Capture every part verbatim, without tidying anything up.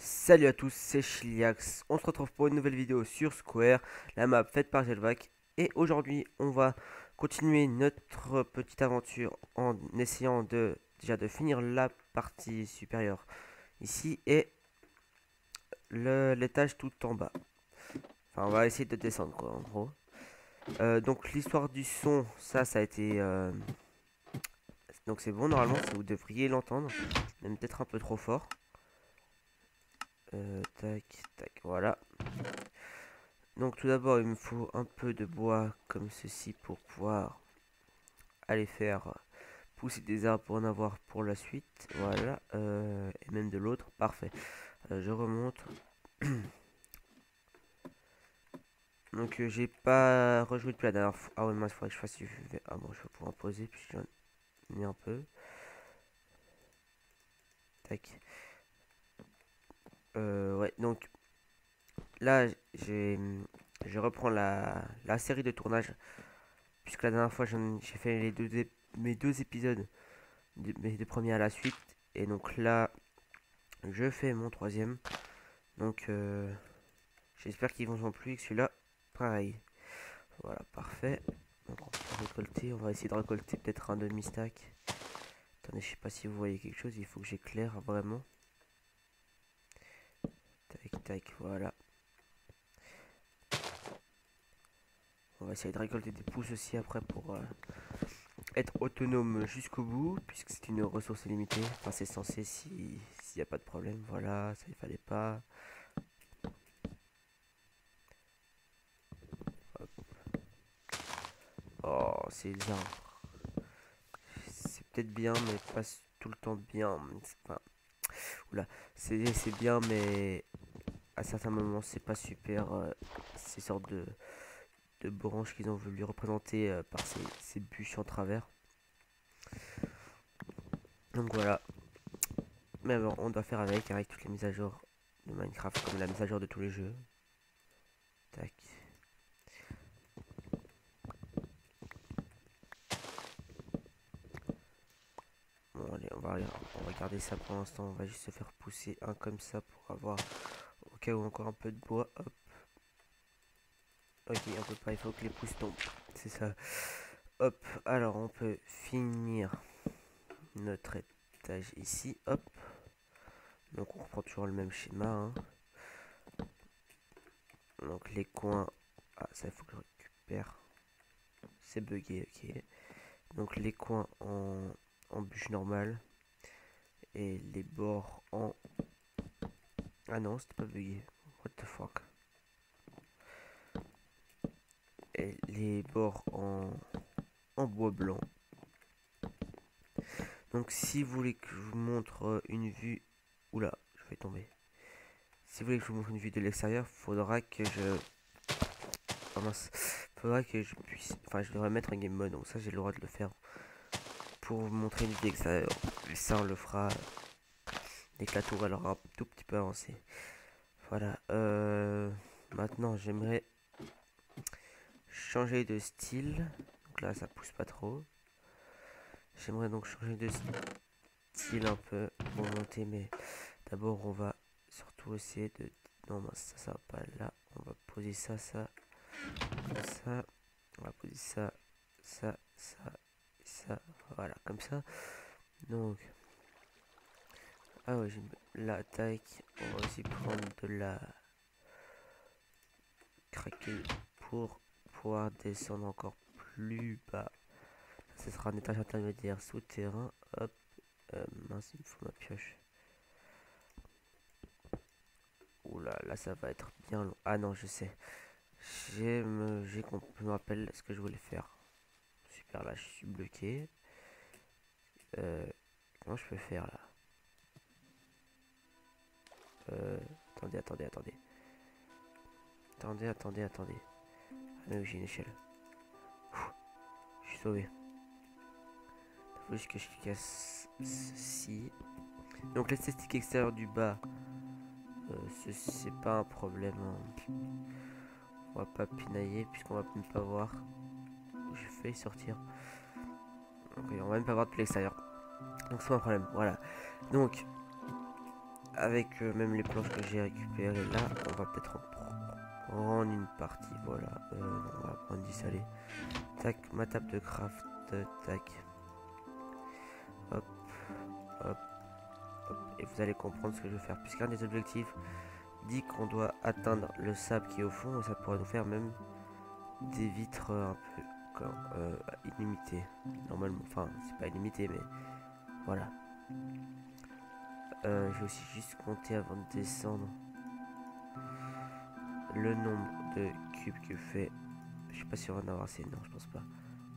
Salut à tous, c'est Chiliax. On se retrouve pour une nouvelle vidéo sur Square, la map faite par Gelvac. Et aujourd'hui, on va continuer notre petite aventure en essayant de déjà de finir la partie supérieure ici et le- l'étage tout en bas. Enfin, on va essayer de descendre quoi, en gros. Euh, donc l'histoire du son, ça, ça a été. euh, Donc c'est bon normalement, ça vous devriez l'entendre, même peut-être un peu trop fort. Euh, tac, tac, voilà. Donc tout d'abord il me faut un peu de bois comme ceci pour pouvoir aller faire pousser des arbres pour en avoir pour la suite. Voilà. Euh, et même de l'autre. Parfait. Euh, je remonte. Donc euh, j'ai pas rejoué depuis la dernière fois. Ah ouais, moi il faudrait que je fasse du V. Ah bon, je vais pouvoir poser puis j'en ai un peu. Tac. Euh, ouais, donc là j'ai je reprends la, la série de tournage puisque la dernière fois j'en- j'ai fait les deux, ép- mes deux épisodes, de- mes deux premiers à la suite. Et donc là, je fais mon troisième. Donc, euh, j'espère qu'ils vont en plus et que celui-là, pareil. Voilà, parfait. Donc, on peut récolter. On va essayer de récolter peut-être un demi-stack. Attendez, je sais pas si vous voyez quelque chose. Il faut que j'éclaire vraiment. Tac, tac, voilà. On va essayer de récolter des pousses aussi après pour euh, être autonome jusqu'au bout. Puisque c'est une ressource illimitée. Enfin, c'est censé si s'il n'y a pas de problème. Voilà, ça il fallait pas. Hop. Oh, c'est les arbres. C'est peut-être bien, mais pas tout le temps bien. Enfin, oula, c'est c'est bien, mais à certains moments, c'est pas super. Euh, ces sortes de, de branches qu'ils ont voulu représenter euh, par ces, ces bûches en travers. Donc voilà. Mais bon, on doit faire avec, avec toutes les mises à jour de Minecraft, comme la mise à jour de tous les jeux. Tac. Bon, allez, on va, on va garder ça pour l'instant. On va juste se faire pousser un comme ça pour avoir, au cas où, encore un peu de bois. Hop. Ok, on peut pas, il faut que les pousses tombent. C'est ça. Hop, alors on peut finir notre étage ici. Hop. Donc on reprend toujours le même schéma. Hein. Donc les coins. Ah, ça il faut que je récupère. C'est bugué, ok. Donc les coins en, en bûche normale. Et les bords en. Ah non, c'était pas bugué. What the fuck. Et les bords en, en bois blanc. Donc si vous voulez que je vous montre euh, une vue. Oula, je vais tomber. Si vous voulez que je vous montre une vue de l'extérieur, faudra que je. Oh mince. Faudra que je puisse. Enfin, je devrais mettre un game mode, donc ça j'ai le droit de le faire. Pour vous montrer une vue extérieure. Et ça, on le fera dès que la tour elle aura un tout petit peu avancé. Voilà. Euh, maintenant, j'aimerais changer de style. Donc là, ça pousse pas trop. J'aimerais donc changer de style un peu pour monter, mais d'abord, on va surtout essayer de. Non, mince, ça, ça va pas là. On va poser ça, ça, comme ça. On va poser ça, ça, ça, et ça. Voilà, comme ça. Donc, ah ouais, j'ai la taille. On va aussi prendre de la craquer pour pouvoir descendre encore plus bas. Ce sera un étage intermédiaire souterrain. Hop, euh, mince, il me faut ma pioche. Oula, là ça va être bien long. Ah non, je sais. J'ai me, j'ai compris, je me rappelle ce que je voulais faire. Super, là je suis bloqué. Euh, comment je peux faire là? Euh, attendez, attendez, attendez. Attendez, attendez, attendez. Ah mais oui, j'ai une échelle. Ouh, je suis sauvé. Il faut juste que je casse ceci. Donc l'esthétique extérieure du bas, euh, c'est pas un problème. Hein. On va pas pinailler puisqu'on va même pas voir. J'ai failli sortir. Donc, on va même pas voir depuis l'extérieur. Donc c'est pas un problème. Voilà. Donc avec euh, même les planches que j'ai récupérées là, on va peut-être en prendre une partie. Voilà, euh, non, on va prendre dix, allez. Tac, ma table de craft, tac. Hop, hop, hop. Et vous allez comprendre ce que je vais faire. Puisqu'un des objectifs dit qu'on doit atteindre le sable qui est au fond, et ça pourrait nous faire même des vitres un peu comme, euh, illimitées. Normalement, enfin, c'est pas illimité, mais voilà. Euh, j'ai aussi juste compté avant de descendre le nombre de cubes que fait. Je sais pas si on va en avoir assez, non, je pense pas.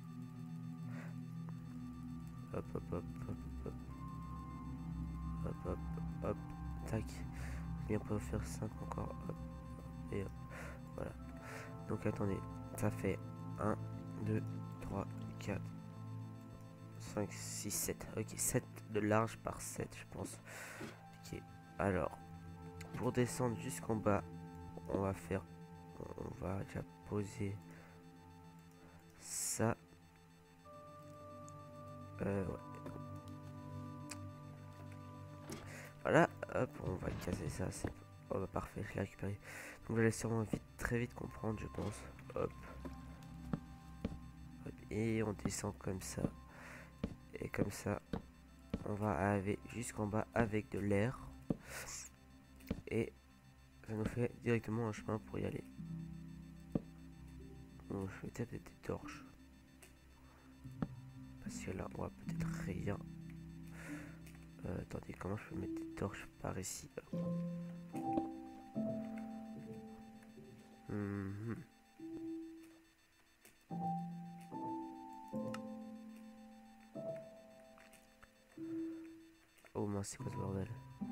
Hop, hop, hop, hop, hop, hop, hop, hop, tac. Et on peut faire cinq encore, hop, et hop, voilà. Donc attendez, ça fait un, deux, trois, quatre, cinq, six, sept. Ok, sept de large par sept, je pense. Ok, alors, pour descendre jusqu'en bas, on va faire, on va déjà poser ça. Euh, ouais. Voilà, hop, on va casser ça, c'est oh, bah, parfait, je l'ai récupéré. Donc je vais sûrement vite, très vite comprendre, je pense. Hop. Hop. Et on descend comme ça. Et comme ça, on va arriver jusqu'en bas avec de l'air. Et ça nous fait directement un chemin pour y aller. Bon, je vais peut-être des torches. Parce que là, on voit peut-être rien. Euh, attendez, comment je peux mettre des torches par ici? Mmh. Oh mince, c'est quoi ce bordel?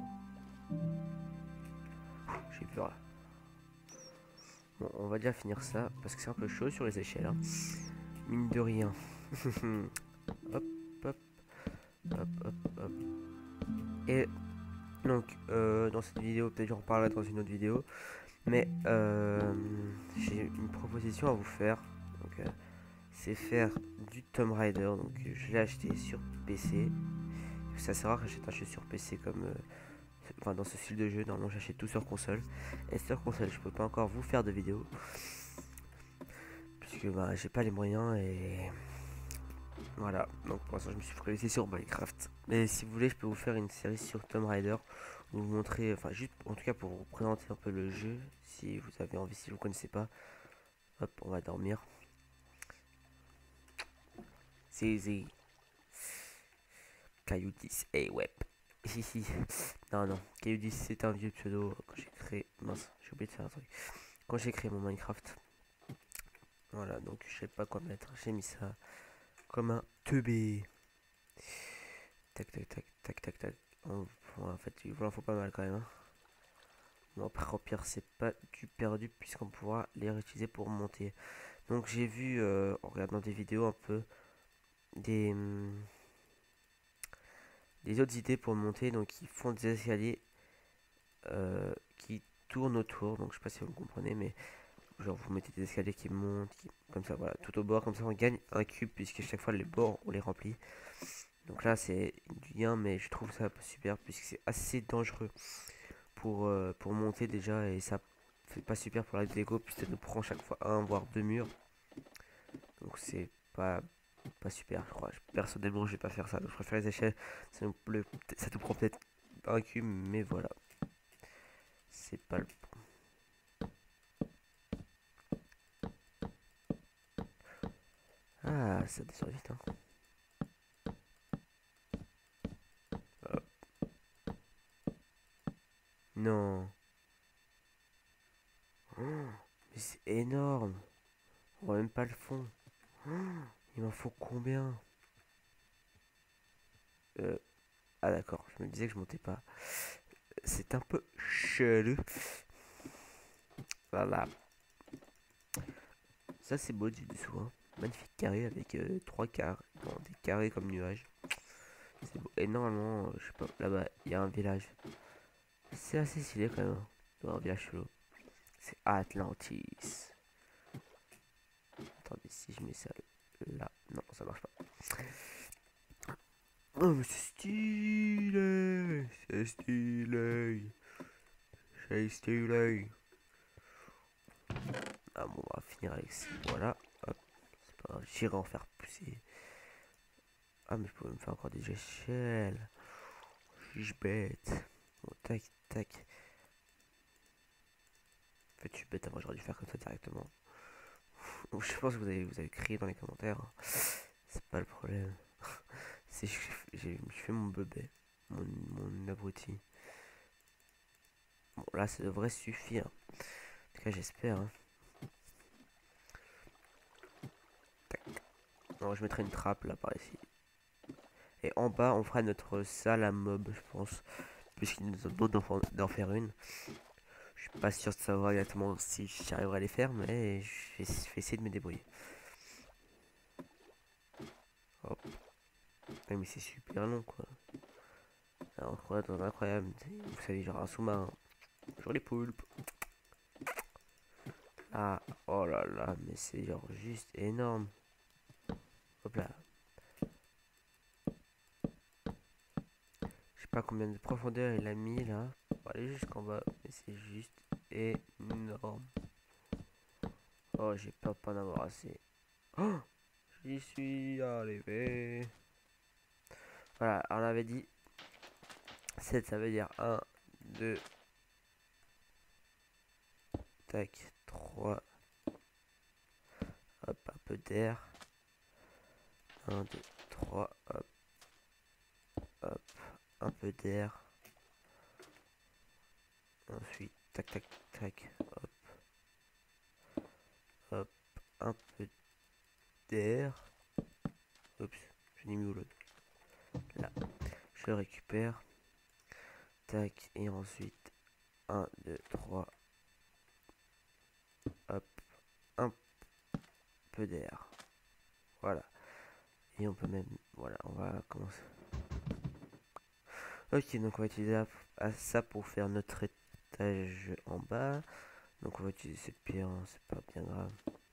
J'ai peur là. Bon, on va déjà finir ça parce que c'est un peu chaud sur les échelles. Hein. Mine de rien. Hop, hop, hop, hop, hop. Et donc, euh, dans cette vidéo, peut-être j'en reparlerai dans une autre vidéo. Mais euh, j'ai une proposition à vous faire. Donc, euh, c'est faire du Tomb Raider. Donc, je l'ai acheté sur P C. Ça sert à rare que j'achète un jeu sur P C comme. Euh, enfin, dans ce style de jeu, normalement j'achète tout sur console. Et sur console, je peux pas encore vous faire de vidéo. Puisque bah, j'ai pas les moyens et. Voilà, donc pour l'instant je me suis focalisé sur Minecraft. Mais si vous voulez, je peux vous faire une série sur Tomb Raider. Où vous montrer, enfin juste en tout cas pour vous présenter un peu le jeu. Si vous avez envie, si vous connaissez pas. Hop, on va dormir. C'est easy. Caillou dix, hey web. Non, non, Caillou dix c'est un vieux pseudo quand j'ai créé. Mince, j'ai oublié de faire un truc. Quand j'ai créé mon Minecraft. Voilà, donc je sais pas quoi mettre. J'ai mis ça comme un teubé. Tac, tac, tac, tac, tac, tac. En, en fait, il vous en faut pas mal quand même. Hein. Bon, après, au pire, c'est pas du perdu puisqu'on pourra les réutiliser pour monter. Donc, j'ai vu euh, en regardant des vidéos un peu des, hum, des autres idées pour monter. Donc, ils font des escaliers euh, qui tournent autour. Donc, je sais pas si vous me comprenez, mais genre, vous mettez des escaliers qui montent, qui, comme ça, voilà, tout au bord. Comme ça, on gagne un cube puisque chaque fois, les bords, on les remplit. Donc là, c'est du gain, mais je trouve ça super puisque c'est assez dangereux pour, euh, pour monter déjà et ça fait pas super pour la déco puisque ça nous prend chaque fois un voire deux murs. Donc c'est pas, pas super, je crois. Personnellement, je vais pas faire ça. Donc je préfère les échelles. Ça nous, le, ça nous prend peut-être un cube, mais voilà. C'est pas le. Ah, ça descend vite, hein. Hop. Non. Oh, mais c'est énorme. On voit même pas le fond. Oh, il m'en faut combien? Euh, ah d'accord, je me disais que je montais pas. C'est un peu chelou. Voilà. Ça c'est beau du dessous. Hein. Magnifique carré avec euh, trois carrés. Bon, des carrés comme nuages. C'est beau. Et normalement, euh, je sais pas, là-bas, il y a un village. C'est assez stylé quand même. Hein. Il doit y avoir un village chelou. C'est Atlantis. Attendez, si je mets ça là. Non, ça marche pas. Oh, mais c'est stylé. C'est stylé. C'est stylé. Ah bon, on va finir avec ça. Voilà. Hop. C'est pas grave. J'irai en faire pousser. Ah, mais je peux me faire encore des échelles. Suis-je bête? Bon, tac, tac. En fait, je suis bête. Avant, j'aurais dû faire comme ça directement. Je pense que vous avez, vous avez crié dans les commentaires. C'est pas le problème. C'est je, j'ai- je fais mon bébé. Mon, mon abruti. Bon, là, ça devrait suffire. En tout cas, j'espère. Hein. Tac. Non, je mettrai une trappe là par ici. Et en bas, on fera notre salle à mob, je pense. Puisqu'il nous demande d'en d'en faire une. Je suis pas sûr de savoir exactement si j'arriverai à les faire, mais je vais, je vais essayer de me débrouiller. Hop. Ouais, mais c'est super long quoi. Alors, on croit dans incroyable. Vous savez, genre un sous-marin. Genre les poulpes. Ah, oh là là, mais c'est genre juste énorme. Hop là. Je sais pas combien de profondeur il a mis là. Pour aller jusqu'en bas. Mais c'est juste énorme. Oh, j'ai peur de pas en avoir assez. Oh, j'y suis arrivé. Voilà, on avait dit sept, ça veut dire un, deux, tac, trois. Hop, un peu d'air. un, deux, trois, hop, hop, un peu d'air. Ensuite, tac, tac, tac, hop, hop, un peu d'air. Oups, je l'ai mis où l'autre? Là, je le récupère. Tac, et ensuite, un, deux, trois, hop, un peu d'air. Voilà. Et on peut même, voilà, on va commencer. Ok, donc on va utiliser ça pour faire notre étage en bas. Donc on va utiliser cette pierre, hein, c'est pas bien grave.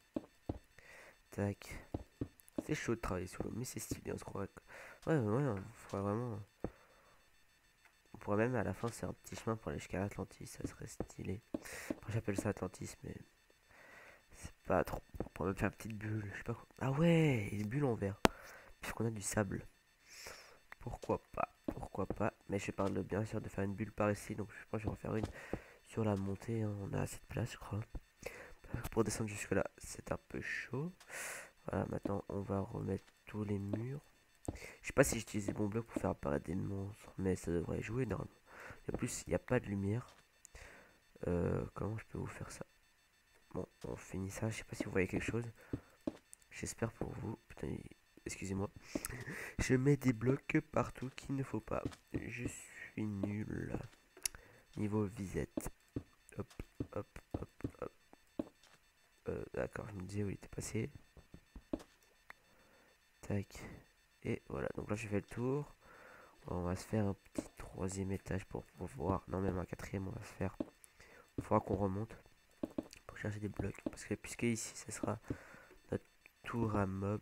Tac. C'est chaud de travailler sous l'eau, mais c'est stylé, on se croirait. Que... Ouais, ouais, on pourrait vraiment. On pourrait même à la fin faire un petit chemin pour aller jusqu'à Atlantis, ça serait stylé. Enfin, j'appelle ça Atlantis, mais c'est pas trop. On pourrait même faire une petite bulle, je sais pas quoi. Ah ouais, une bulle en verre, puisqu'on a du sable. Pourquoi pas, pourquoi pas. Mais je parle bien sûr de faire une bulle par ici, donc je pense que je vais en faire une sur la montée. Hein. On a assez de place, je crois. Pour descendre jusque là, c'est un peu chaud. Voilà, maintenant on va remettre tous les murs. Je sais pas si j'utilise des bons blocs pour faire apparaître des monstres, mais ça devrait jouer normalement. Et en plus, il n'y a pas de lumière. Euh, comment je peux vous faire ça? Bon, on finit ça. Je sais pas si vous voyez quelque chose. J'espère pour vous. Putain, excusez-moi. Je mets des blocs partout qu'il ne faut pas. Je suis nul. Niveau visette. Hop, hop, hop, hop. Euh, D'accord, je me disais où il était passé. Tac. Et voilà, donc là je fais le tour. On va se faire un petit troisième étage pour pouvoir... Non, même un quatrième, on va se faire. Il faudra qu'on remonte pour chercher des blocs. Parce que puisque ici, ce sera notre tour à mob.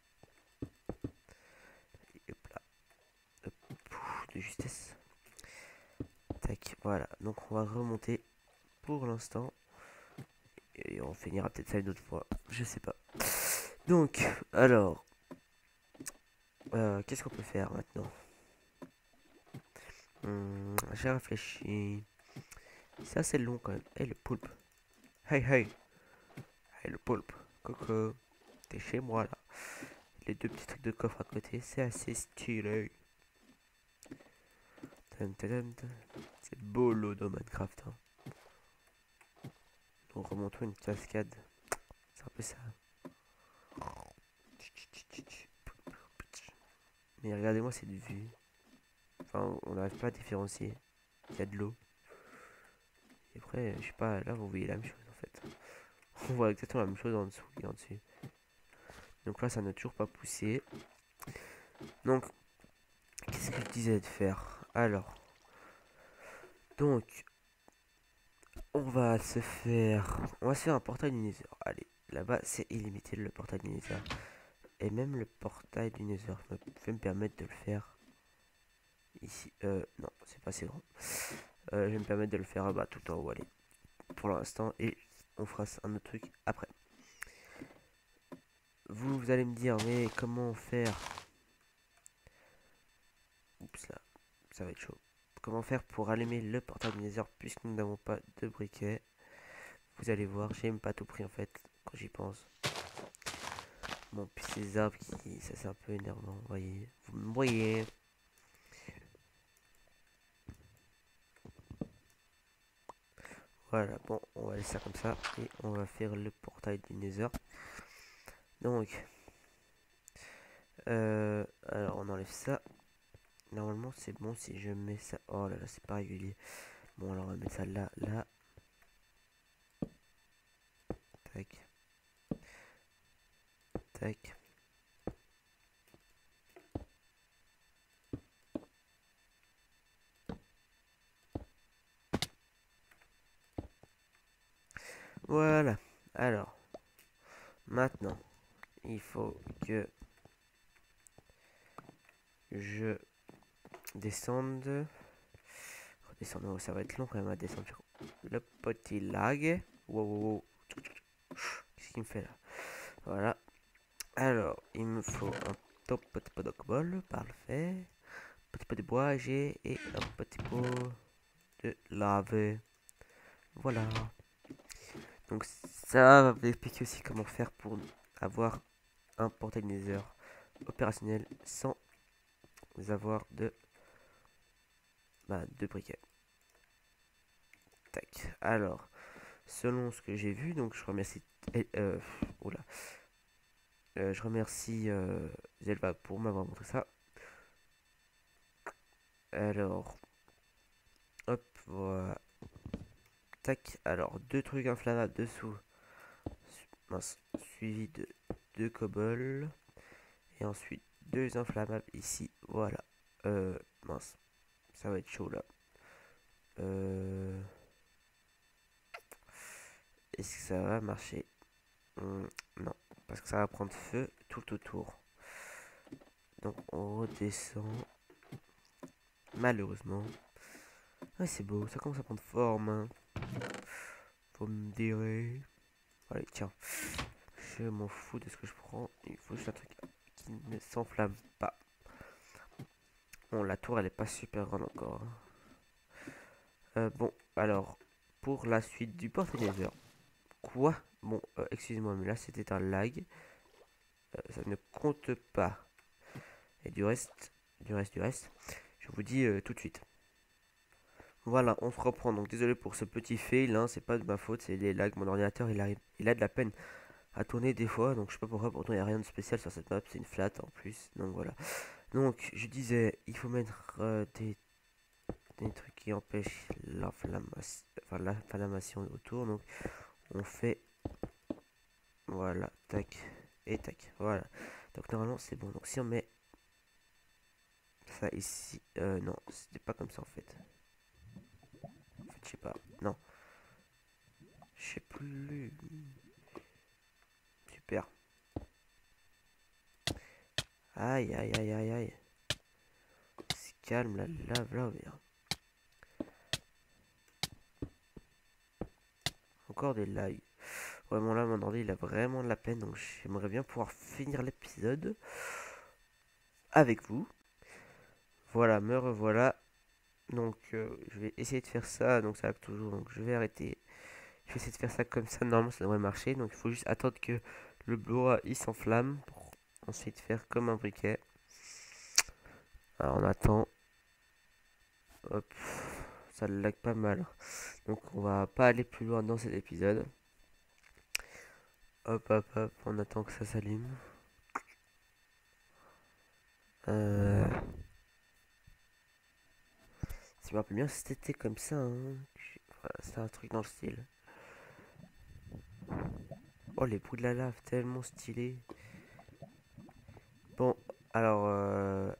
Et hop là. Hop, pouf, de justesse. Tac, voilà. Donc on va remonter pour l'instant. Et on finira peut-être ça une autre fois. Je sais pas. Donc, alors... Euh, qu'est-ce qu'on peut faire maintenant? Hum, J'ai réfléchi. C'est assez long quand même. Hey le poulpe. Hey hey. Hey le poulpe. Coco. T'es chez moi là. Les deux petits trucs de coffre à côté. C'est assez stylé. C'est beau l'eau dans Minecraft. Hein. Donc remontons une cascade. C'est un peu ça. Mais regardez-moi cette vue. Enfin, on n'arrive pas à différencier. Il y a de l'eau. Et après, je sais pas, là vous voyez la même chose en fait. On voit exactement la même chose en dessous et en dessus. Donc là, ça n'a toujours pas poussé. Donc, qu'est-ce que je disais de faire? Alors, donc, on va se faire... On va se faire un portail du Nether. Allez, là-bas, c'est illimité le portail du Nether. Et même le portail du Nether, je vais me permettre de le faire ici. Euh, non, c'est pas assez grand. Euh, je vais me permettre de le faire bah, tout en haut, allez, pour l'instant, et on fera un autre truc après. Vous, vous allez me dire, mais comment faire? Oups là, ça va être chaud. Comment faire pour allumer le portail du Nether puisque nous n'avons pas de briquet? Vous allez voir, j'ai même pas tout pris en fait quand j'y pense. Bon, puis ces arbres qui, ça c'est un peu énervant, vous voyez. Vous me voyez. Voilà, bon, on va laisser ça comme ça et on va faire le portail du Nether. Donc, euh, alors on enlève ça. Normalement c'est bon si je mets ça. Oh là là, c'est pas régulier. Bon, alors on va mettre ça là, là. Tac. Tac. Voilà. Alors, maintenant, il faut que je descende. Redescendre, ça va être long quand même à descendre. Le petit lag. Wow, wow, wow. Qu'est-ce qu'il me fait là? Voilà. Alors, il me faut un top petit pot de bol. Parfait. Petit peu de bois, j'ai et un petit pot de lave. Voilà. Donc ça va vous expliquer aussi comment faire pour avoir un portail Nether opérationnel sans avoir de, bah, de briquet. Tac. Alors, selon ce que j'ai vu, donc je remercie, euh, oula, euh, je remercie euh, Zelva pour m'avoir montré ça. Alors, hop, voilà. Tac. Alors, deux trucs inflammables dessous. Mince, suivi de deux cobbles. Et ensuite, deux inflammables ici. Voilà. Euh, mince. Ça va être chaud là. Euh... Est-ce que ça va marcher? Hum, Non. Parce que ça va prendre feu tout autour. Donc on redescend. Malheureusement. Ouais, c'est beau. Ça commence à prendre forme. Hein. Faut me dire. Allez, tiens. Je m'en fous de ce que je prends. Il faut juste un truc qui ne s'enflamme pas. Bon, la tour, elle est pas super grande encore. Euh, bon, alors, pour la suite du portail Nether. Quoi? Bon, euh, excusez-moi, mais là, c'était un lag. Euh, ça ne compte pas. Et du reste, du reste, du reste, je vous dis euh, tout de suite. Voilà, on se reprend. Donc, désolé pour ce petit fail, hein, c'est pas de ma faute, c'est les lags. Mon ordinateur, il arrive, il a de la peine à tourner des fois. Donc, je sais pas pourquoi, pourtant, il n'y a rien de spécial sur cette map. C'est une flat en plus. Donc, voilà. Donc, je disais, il faut mettre euh, des, des trucs qui empêchent l'inflammation, enfin, l'inflammation autour. Donc, on fait, voilà, tac et tac. Voilà. Donc, normalement, c'est bon. Donc, si on met ça ici, euh, non, c'était pas comme ça en fait. En fait, je sais pas. Non, je sais plus. Super. Aïe, aïe, aïe, aïe, aïe. C'est calme, la lave là, bien. Encore des lags. Vraiment là, mon ordi, il a vraiment de la peine. Donc, j'aimerais bien pouvoir finir l'épisode avec vous. Voilà, me revoilà. Donc, euh, je vais essayer de faire ça. Donc, ça va toujours. Donc, je vais arrêter. Je vais essayer de faire ça comme ça. Normalement, ça devrait marcher. Donc, il faut juste attendre que le bois il s'enflamme. Pour ensuite faire comme un briquet. Alors, on attend. Hop. Ça lag pas mal. Donc, on va pas aller plus loin dans cet épisode. Hop, hop, hop. On attend que ça s'allume. Euh... Si je me rappelle bien, c'était comme ça. Hein. Voilà, c'est un truc dans le style. Oh, les bruits de la lave, tellement stylé. Bon, alors, euh,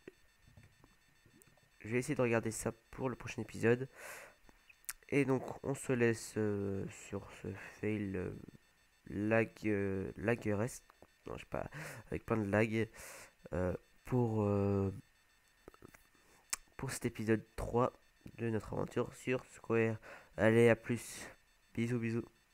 je vais essayer de regarder ça pour le prochain épisode. Et donc, on se laisse euh, sur ce fail euh, lag, euh, lag reste. Non, je sais pas, avec plein de lag. Euh, pour, euh, pour cet épisode trois de notre aventure sur Square. Allez, à plus. Bisous, bisous.